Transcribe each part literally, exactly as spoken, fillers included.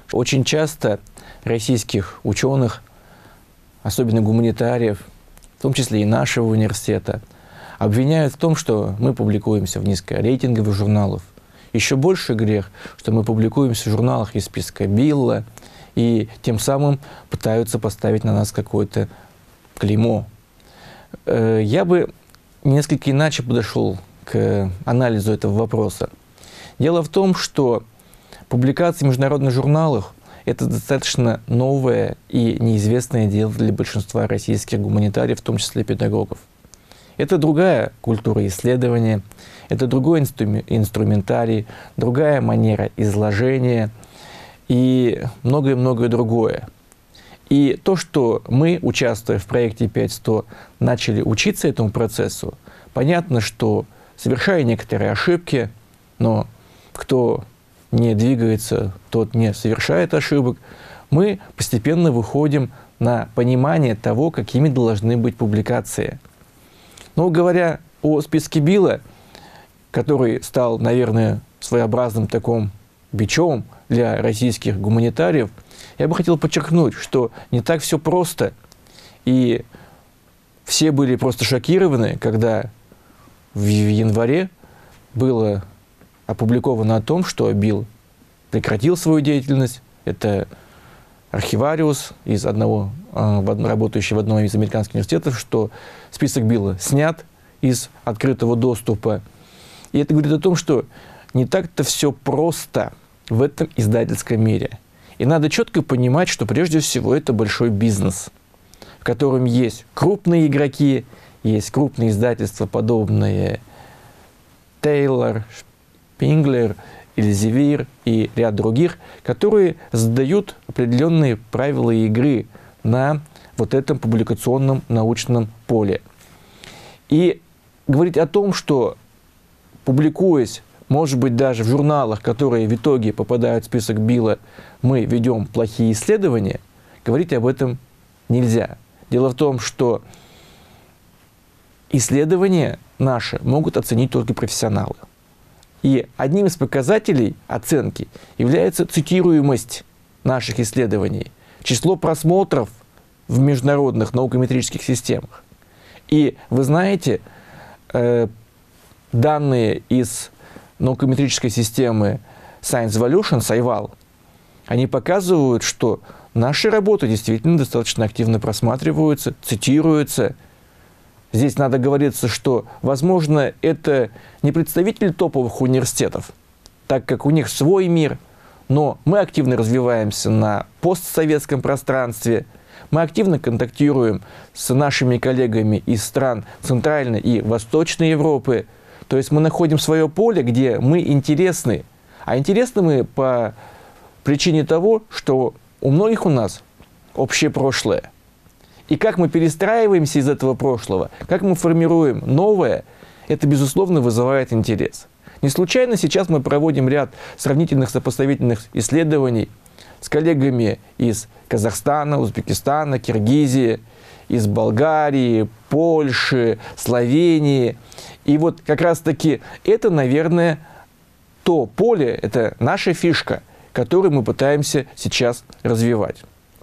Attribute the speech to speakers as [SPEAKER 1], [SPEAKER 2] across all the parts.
[SPEAKER 1] Очень часто российских ученых, особенно гуманитариев, в том числе и нашего университета, обвиняют в том, что мы публикуемся в низкорейтинговых журналах. Еще больше грех, что мы публикуемся в журналах из списка Билла, и тем самым пытаются поставить на нас какое-то клеймо. Я бы несколько иначе подошел к анализу этого вопроса. Дело в том, что публикации в международных журналах – это достаточно новое и неизвестное дело для большинства российских гуманитариев, в том числе педагогов. Это другая культура исследования, это другой инструментарий, другая манера изложения и многое-многое другое. И то, что мы, участвуя в проекте пять сто, начали учиться этому процессу, понятно, что совершая некоторые ошибки, но кто не двигается, тот не совершает ошибок, мы постепенно выходим на понимание того, какими должны быть публикации. Но говоря о списке Билла, который стал, наверное, своеобразным таким бичом для российских гуманитариев, я бы хотел подчеркнуть, что не так все просто. И все были просто шокированы, когда в январе было опубликовано о том, что Билл прекратил свою деятельность. Это архивариус, из одного, работающий в одном из американских университетов, что список Билла снят из открытого доступа. И это говорит о том, что не так-то все просто в этом издательском мире. И надо четко понимать, что прежде всего это большой бизнес, в котором есть крупные игроки, есть крупные издательства, подобные Тейлор, Шпинглер, Эльзевир и ряд других, которые задают определенные правила игры на вот этом публикационном научном поле. И говорить о том, что, публикуясь, может быть, даже в журналах, которые в итоге попадают в список Билла, мы ведем плохие исследования, говорить об этом нельзя. Дело в том, что исследования наши могут оценить только профессионалы. И одним из показателей оценки является цитируемость наших исследований, число просмотров в международных наукометрических системах. И вы знаете, э, данные из наукометрической системы Science Evolution, Сайвал, они показывают, что наши работы действительно достаточно активно просматриваются, цитируются. Здесь надо говориться, что, возможно, это не представители топовых университетов, так как у них свой мир, но мы активно развиваемся на постсоветском пространстве, мы активно контактируем с нашими коллегами из стран Центральной и Восточной Европы. То есть мы находим свое поле, где мы интересны. А интересны мы по причине того, что у многих у нас общее прошлое. И как мы перестраиваемся из этого прошлого, как мы формируем новое, это, безусловно, вызывает интерес. Не случайно сейчас мы проводим ряд сравнительных сопоставительных исследований с коллегами из Казахстана, Узбекистана, Киргизии, из Болгарии, Польши, Словении. И вот как раз-таки это, наверное, то поле, это наша фишка, которую мы пытаемся сейчас развивать.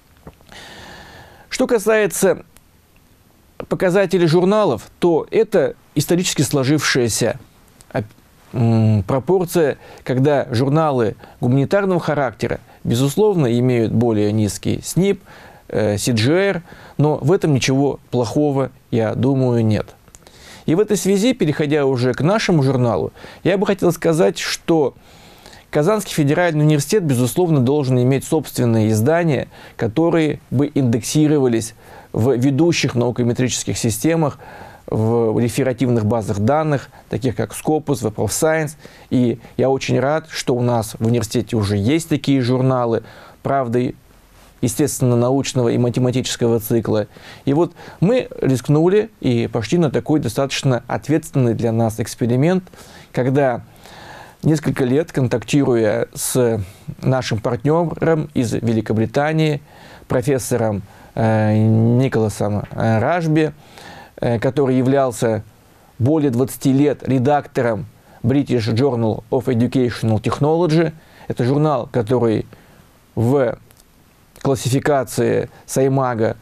[SPEAKER 1] Что касается показателей журналов, то это исторически сложившаяся пропорция, когда журналы гуманитарного характера, безусловно, имеют более низкий СНИП, си джи ар, но в этом ничего плохого, я думаю, нет. И в этой связи, переходя уже к нашему журналу, я бы хотел сказать, что Казанский федеральный университет, безусловно, должен иметь собственные издания, которые бы индексировались в ведущих наукометрических системах, в реферативных базах данных, таких как Scopus, Web of Science. И я очень рад, что у нас в университете уже есть такие журналы, правда, естественно, научного и математического цикла. И вот мы рискнули и пошли на такой достаточно ответственный для нас эксперимент, когда несколько лет, контактируя с нашим партнером из Великобритании, профессором э, Николасом Рашби, э, который являлся более двадцати лет редактором British Journal of Educational Technology. Это журнал, который в классификации Саймага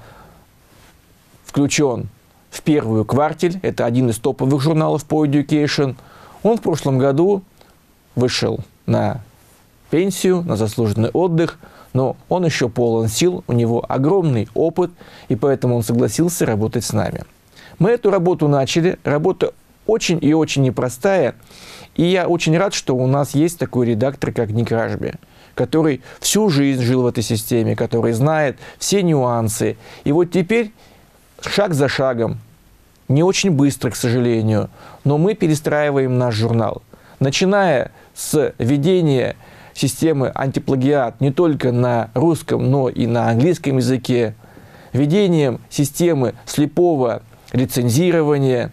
[SPEAKER 1] включен в первую квартиль, это один из топовых журналов по education. Он в прошлом году вышел на пенсию, на заслуженный отдых, но он еще полон сил, у него огромный опыт, и поэтому он согласился работать с нами. Мы эту работу начали, работа очень и очень непростая, и я очень рад, что у нас есть такой редактор, как Ник Ражби, который всю жизнь жил в этой системе, который знает все нюансы. И вот теперь шаг за шагом, не очень быстро, к сожалению, но мы перестраиваем наш журнал. Начиная с введения системы антиплагиат не только на русском, но и на английском языке, введением системы слепого рецензирования,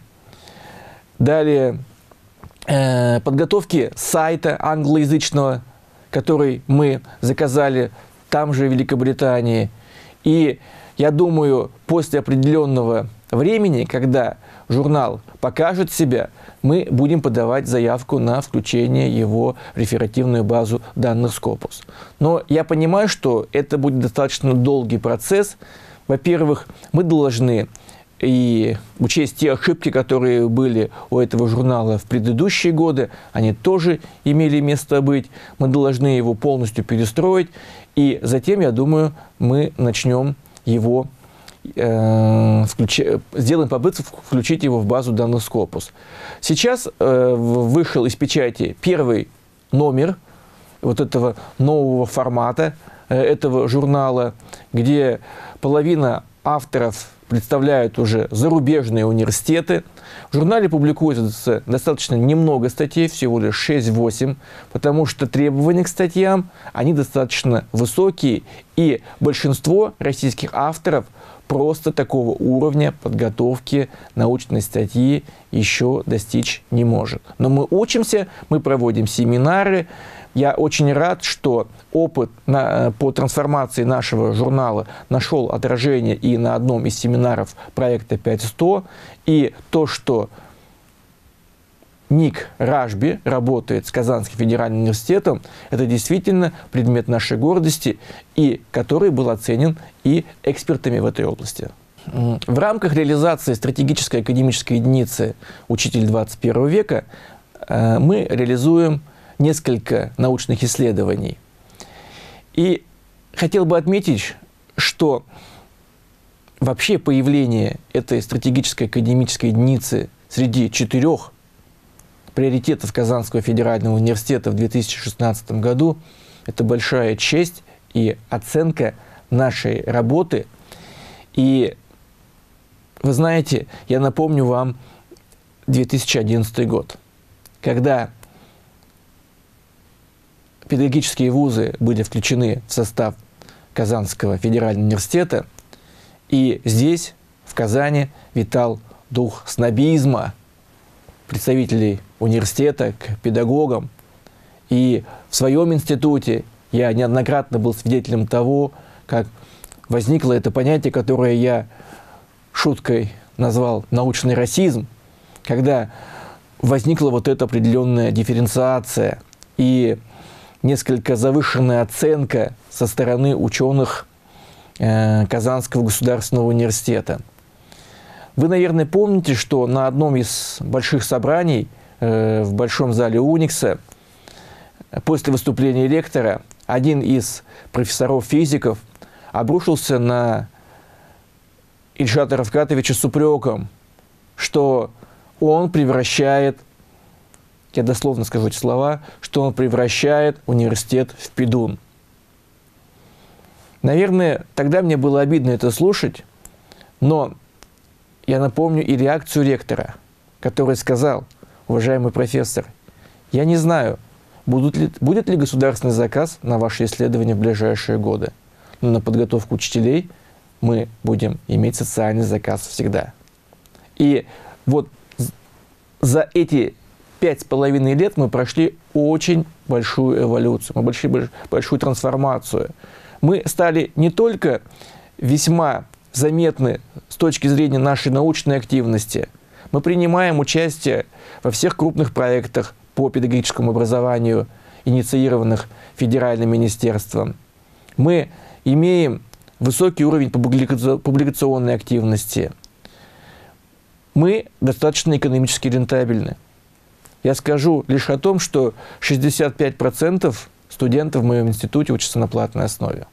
[SPEAKER 1] далее э, подготовки сайта англоязычного, который мы заказали там же в Великобритании. И я думаю, после определенного времени, когда журнал покажет себя, мы будем подавать заявку на включение его в реферативную базу данных Scopus. Но я понимаю, что это будет достаточно долгий процесс. Во-первых, мы должны и учесть те ошибки, которые были у этого журнала в предыдущие годы, они тоже имели место быть. Мы должны его полностью перестроить, и затем, я думаю, мы начнем его, э, включ... сделаем попытку включить его в базу данных Scopus. Сейчас э, вышел из печати первый номер вот этого нового формата, э, этого журнала, где половина авторов представляют уже зарубежные университеты. В журнале публикуется достаточно немного статей, всего лишь шесть-восемь, потому что требования к статьям, они достаточно высокие, и большинство российских авторов просто такого уровня подготовки научной статьи еще достичь не может. Но мы учимся, мы проводим семинары. Я очень рад, что опыт на, по трансформации нашего журнала нашел отражение и на одном из семинаров проекта пять сто. И то, что Ник Ражби работает с Казанским федеральным университетом, это действительно предмет нашей гордости, и который был оценен и экспертами в этой области. В рамках реализации стратегической академической единицы «Учитель двадцать первого века» мы реализуем несколько научных исследований. И хотел бы отметить, что вообще появление этой стратегической академической единицы среди четырех приоритетов Казанского федерального университета в две тысячи шестнадцатом году – это большая честь и оценка нашей работы. И вы знаете, я напомню вам две тысячи одиннадцатый год, когда педагогические вузы были включены в состав Казанского федерального университета, и здесь, в Казани, витал дух снобизма представителей университета к педагогам. И в своем институте я неоднократно был свидетелем того, как возникло это понятие, которое я шуткой назвал научный расизм, когда возникла вот эта определенная дифференциация и несколько завышенная оценка со стороны ученых э, Казанского государственного университета. Вы, наверное, помните, что на одном из больших собраний э, в Большом зале Уникса после выступления ректора один из профессоров-физиков обрушился на Ильшата Рафкатовича с упреком, что он превращает, я дословно скажу эти слова, что он превращает университет в пидун. Наверное, тогда мне было обидно это слушать, но я напомню и реакцию ректора, который сказал: уважаемый профессор, я не знаю, будут ли, будет ли государственный заказ на ваши исследования в ближайшие годы, но на подготовку учителей мы будем иметь социальный заказ всегда. И вот за эти пять с половиной лет мы прошли очень большую эволюцию, мы прошли большую трансформацию. Мы стали не только весьма заметны с точки зрения нашей научной активности, мы принимаем участие во всех крупных проектах по педагогическому образованию, инициированных федеральным министерством. Мы имеем высокий уровень публикационной активности. Мы достаточно экономически рентабельны. Я скажу лишь о том, что шестьдесят пять процентов студентов в моем институте учатся на платной основе.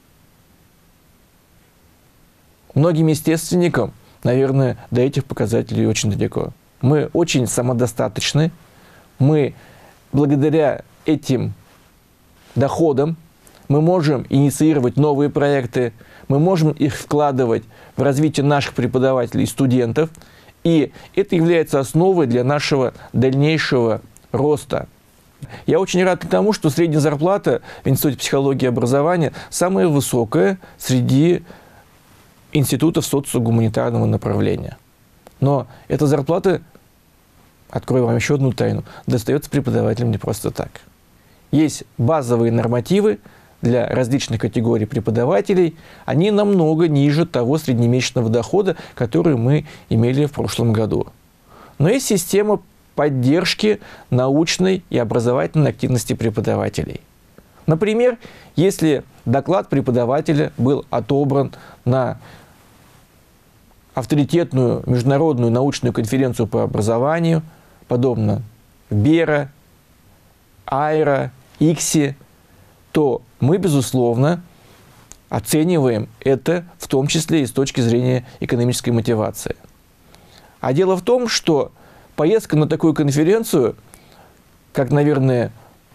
[SPEAKER 1] Многим естественникам, наверное, до этих показателей очень далеко. Мы очень самодостаточны. Мы благодаря этим доходам мы можем инициировать новые проекты, мы можем их вкладывать в развитие наших преподавателей и студентов, и это является основой для нашего дальнейшего роста. Я очень рад тому, что средняя зарплата в Институте психологии и образования самая высокая среди институтов социогуманитарного направления. Но эта зарплата, открою вам еще одну тайну, достается преподавателям не просто так. Есть базовые нормативы для различных категорий преподавателей, они намного ниже того среднемесячного дохода, который мы имели в прошлом году. Но есть система поддержки научной и образовательной активности преподавателей. Например, если доклад преподавателя был отобран на авторитетную международную научную конференцию по образованию, подобно Бера, Айра, Икси, то мы, безусловно, оцениваем это в том числе и с точки зрения экономической мотивации. А дело в том, что поездка на такую конференцию, как, наверное,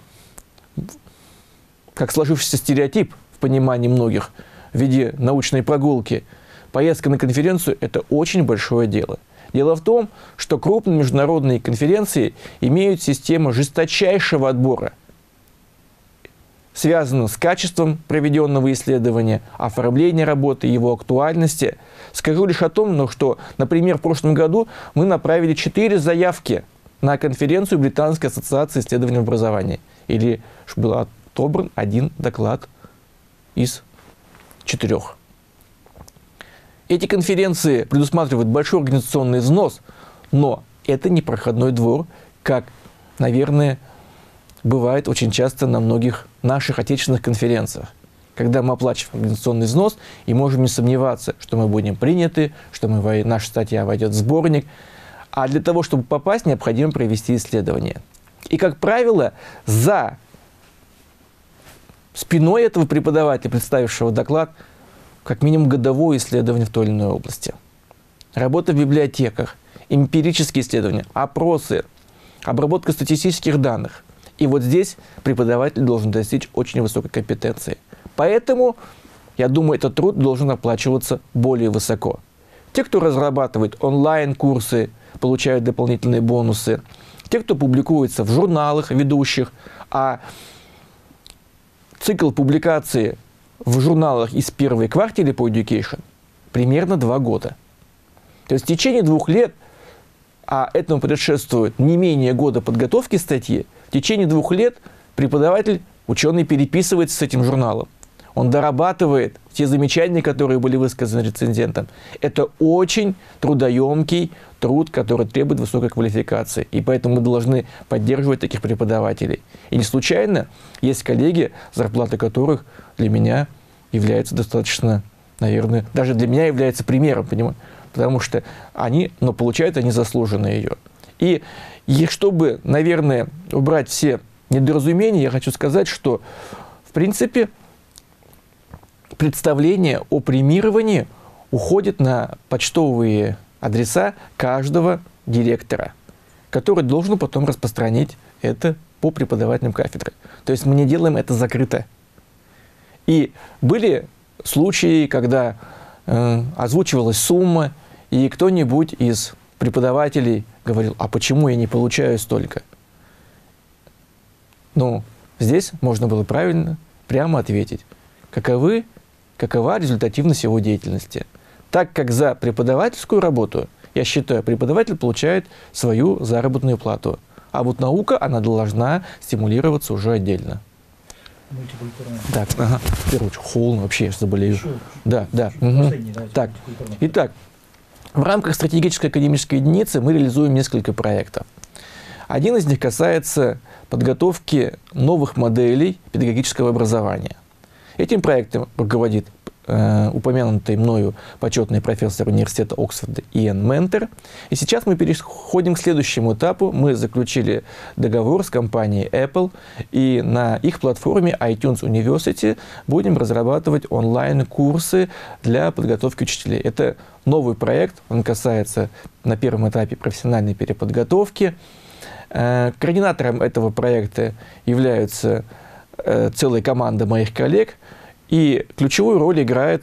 [SPEAKER 1] как сложившийся стереотип в понимании многих в виде научной прогулки, поездка на конференцию – это очень большое дело. Дело в том, что крупные международные конференции имеют систему жесточайшего отбора, связано с качеством проведенного исследования, оформления работы, его актуальности. Скажу лишь о том, что, например, в прошлом году мы направили четыре заявки на конференцию Британской ассоциации исследований в образовании. Или был отобран один доклад из четырех. Эти конференции предусматривают большой организационный взнос, но это не проходной двор, как, наверное, бывает очень часто на многих наших отечественных конференциях, когда мы оплачиваем организационный взнос и можем не сомневаться, что мы будем приняты, что мы, наша статья войдет в сборник. А для того, чтобы попасть, необходимо провести исследование. И, как правило, за спиной этого преподавателя, представившего доклад, как минимум годовое исследование в той или иной области. Работа в библиотеках, эмпирические исследования, опросы, обработка статистических данных. И вот здесь преподаватель должен достичь очень высокой компетенции. Поэтому, я думаю, этот труд должен оплачиваться более высоко. Те, кто разрабатывает онлайн-курсы, получают дополнительные бонусы. Те, кто публикуется в журналах ведущих, а цикл публикации в журналах из первой квартиры по Education примерно два года. То есть в течение двух лет, а этому предшествует не менее года подготовки статьи, в течение двух лет преподаватель, ученый переписывается с этим журналом. Он дорабатывает те замечания, которые были высказаны рецензентом. Это очень трудоемкий труд, который требует высокой квалификации. И поэтому мы должны поддерживать таких преподавателей. И не случайно есть коллеги, зарплата которых для меня является достаточно, наверное, даже для меня является примером, понимаете? Потому что они, но получают они заслуженно ее. И, и чтобы, наверное, убрать все недоразумения, я хочу сказать, что, в принципе, представление о премировании уходит на почтовые адреса каждого директора, который должен потом распространить это по преподавателям кафедры. То есть мы не делаем это закрыто. И были случаи, когда э, озвучивалась сумма, и кто-нибудь из преподавателей говорил: а почему я не получаю столько? Ну, здесь можно было правильно, прямо ответить, каковы, какова результативность его деятельности. Так как за преподавательскую работу, я считаю, преподаватель получает свою заработную плату. А вот наука, она должна стимулироваться уже отдельно. Так, ага, в первую очередь, холодно, вообще я заболею. Еще, да, да. Угу. Так, итак, в рамках стратегической академической единицы мы реализуем несколько проектов. Один из них касается подготовки новых моделей педагогического образования. Этим проектом руководит э, упомянутый мною почетный профессор университета Оксфорда Иэн Ментер. И сейчас мы переходим к следующему этапу. Мы заключили договор с компанией Apple, и на их платформе iTunes University будем разрабатывать онлайн-курсы для подготовки учителей. Это новый проект, он касается на первом этапе профессиональной переподготовки. Э, координатором этого проекта являются э, целая команда моих коллег, и ключевую роль играет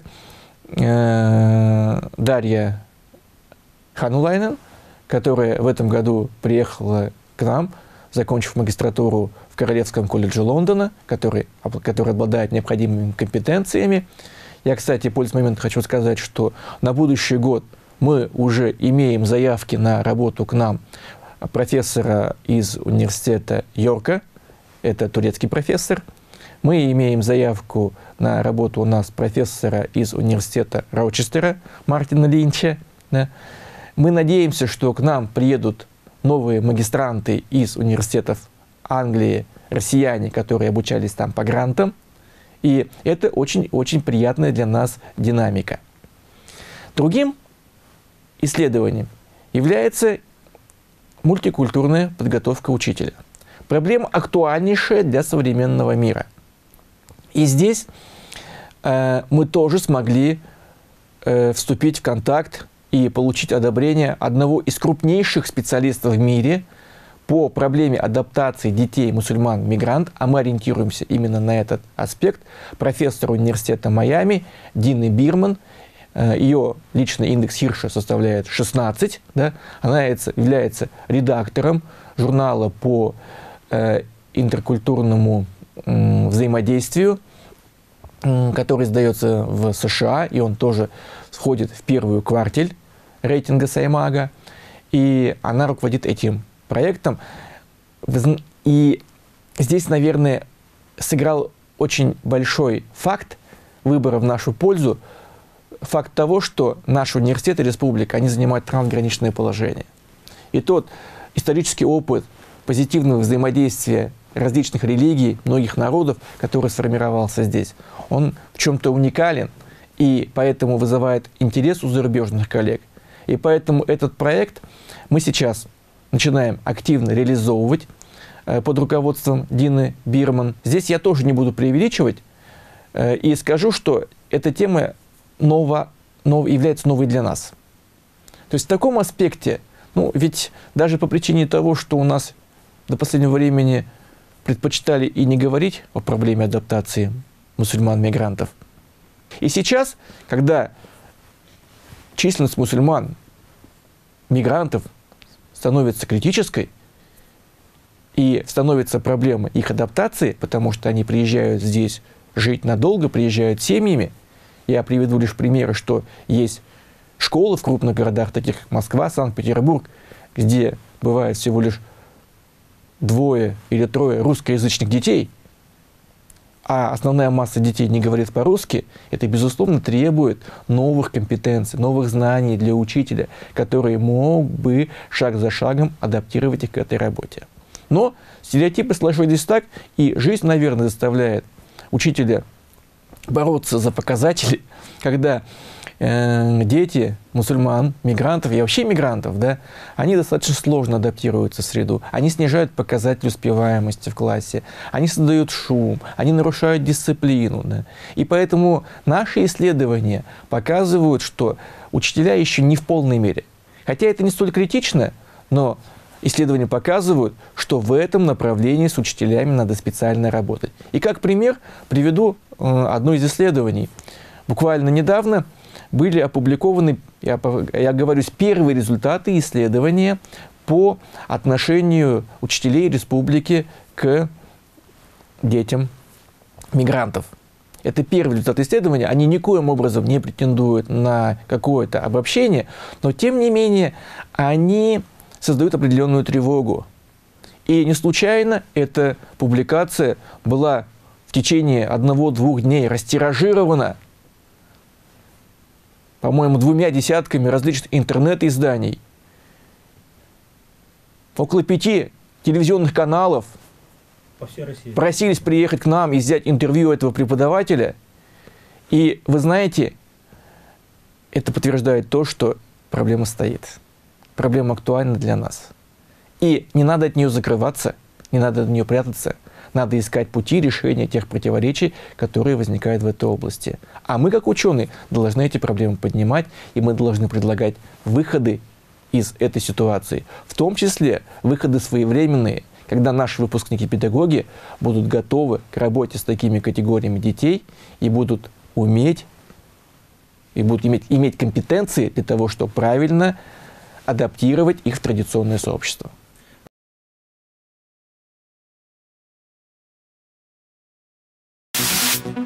[SPEAKER 1] э, Дарья Ханулайнен, которая в этом году приехала к нам, закончив магистратуру в Королевском колледже Лондона, который, который обладает необходимыми компетенциями. Я, кстати, пользуясь моментом, хочу сказать, что на будущий год мы уже имеем заявки на работу к нам профессора из университета Йорка, это турецкий профессор. Мы имеем заявку на работу у нас профессора из университета Рочестера, Мартина Линча. Да. Мы надеемся, что к нам приедут новые магистранты из университетов Англии, россияне, которые обучались там по грантам. И это очень-очень приятная для нас динамика. Другим исследованием является мультикультурная подготовка учителя. Проблема актуальнейшая для современного мира. И здесь э, мы тоже смогли э, вступить в контакт и получить одобрение одного из крупнейших специалистов в мире по проблеме адаптации детей мусульман-мигрант, а мы ориентируемся именно на этот аспект, профессор университета Майами Дины Бирман. Ее личный индекс Хирша составляет шестнадцать. Да? Она является редактором журнала по э, интеркультурному э, взаимодействию, э, который издается в США, и он тоже входит в первую квартиль рейтинга Саймага. И она руководит этим проектом. И здесь, наверное, сыграл очень большой факт выбора в нашу пользу, факт того, что наш университет и республика, они занимают трансграничное положение. И тот исторический опыт позитивного взаимодействия различных религий, многих народов, который сформировался здесь, он в чем-то уникален, и поэтому вызывает интерес у зарубежных коллег. И поэтому этот проект мы сейчас начинаем активно реализовывать э, под руководством Дины Бирман. Здесь я тоже не буду преувеличивать э, и скажу, что эта тема ново, нов, является новой для нас. То есть в таком аспекте, ну ведь даже по причине того, что у нас до последнего времени предпочитали и не говорить о проблеме адаптации мусульман-мигрантов. И сейчас, когда численность мусульман-мигрантов становится критической и становится проблема их адаптации, потому что они приезжают здесь жить надолго, приезжают семьями. Я приведу лишь примеры, что есть школы в крупных городах, таких как Москва, Санкт-Петербург, где бывает всего лишь двое или трое русскоязычных детей, а основная масса детей не говорит по-русски. Это, безусловно, требует новых компетенций, новых знаний для учителя, который мог бы шаг за шагом адаптировать их к этой работе. Но стереотипы сложились так, и жизнь, наверное, заставляет учителя бороться за показатели, когда э, дети мусульман, мигрантов и вообще мигрантов, да, они достаточно сложно адаптируются в среду, они снижают показатель успеваемости в классе, они создают шум, они нарушают дисциплину. Да. И поэтому наши исследования показывают, что учителя еще не в полной мере. Хотя это не столь критично, но исследования показывают, что в этом направлении с учителями надо специально работать. И как пример приведу э, одно из исследований. Буквально недавно были опубликованы, я, я говорю, первые результаты исследования по отношению учителей республики к детям мигрантов. Это первый результат исследования, они никоим образом не претендуют на какое-то обобщение, но тем не менее они создают определенную тревогу. И не случайно эта публикация была в течение одного-двух дней растиражирована, по-моему, двумя десятками различных интернет-изданий. Около пяти телевизионных каналов
[SPEAKER 2] по всей России
[SPEAKER 1] просились приехать к нам и взять интервью этого преподавателя. И вы знаете, это подтверждает то, что проблема стоит. Проблема актуальна для нас. И не надо от нее закрываться, не надо от нее прятаться. Надо искать пути решения тех противоречий, которые возникают в этой области. А мы, как ученые, должны эти проблемы поднимать, и мы должны предлагать выходы из этой ситуации. В том числе выходы своевременные, когда наши выпускники-педагоги будут готовы к работе с такими категориями детей и будут уметь, и будут иметь, иметь компетенции для того, чтобы правильно адаптировать их в традиционное сообщество.
[SPEAKER 2] Thank you.